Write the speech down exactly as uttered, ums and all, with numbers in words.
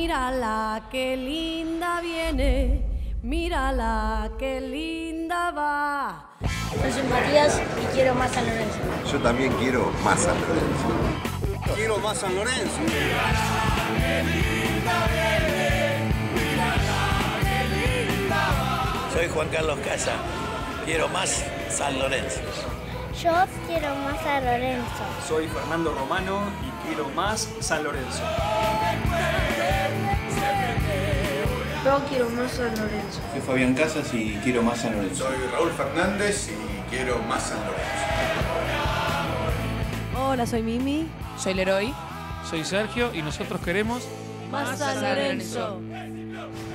Mírala, qué linda viene, mírala, qué linda va. Yo soy Matías y quiero más San Lorenzo. Yo también quiero más San Lorenzo. Quiero más San Lorenzo. Soy Juan Carlos Casa. Quiero más San Lorenzo. Yo quiero más San Lorenzo. Soy Fernando Romano y quiero más San Lorenzo. Yo quiero más San Lorenzo. Soy Fabián Casas y quiero más San Lorenzo. Soy Raúl Fernández y quiero más San Lorenzo. Hola, soy Mimi. Soy Leroy. Soy Sergio y nosotros queremos más San Lorenzo.